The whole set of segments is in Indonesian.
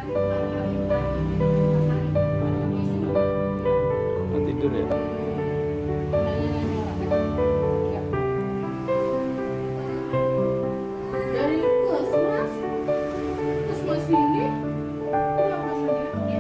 Mau tidur ya? Dari puskesmas ini udah masuk di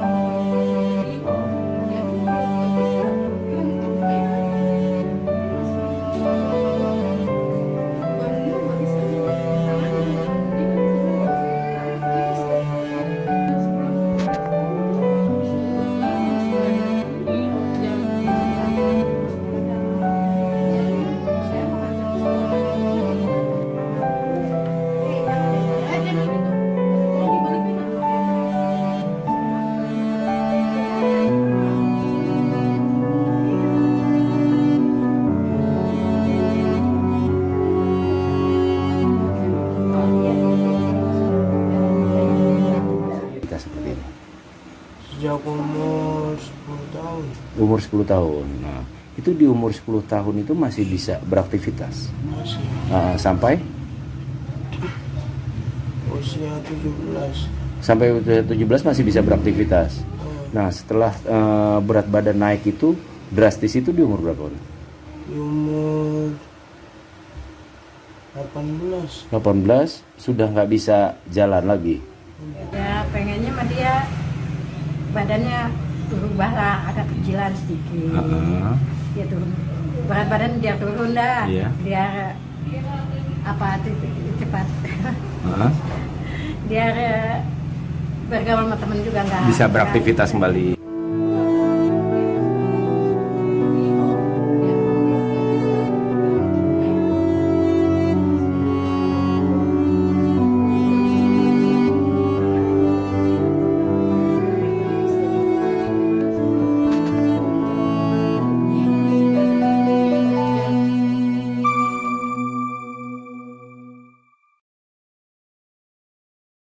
Kita seperti ini. Sejak umur 10 tahun. Umur 10 tahun. Nah, itu di umur 10 tahun itu masih bisa beraktivitas. Masih Sampai usia 17. sampai usia 17 masih bisa beraktivitas. Nah, setelah berat badan naik itu drastis itu di umur berapa? Di umur 18. 18 sudah nggak bisa jalan lagi. Ya pengennya mah dia badannya berubah lah, agak kecilan sedikit. Dia turun, berat badan dia turun dah. Iya. Biar apa tuh cepat. Biar bergaul sama temen juga nggak Bisa beraktivitas kembali.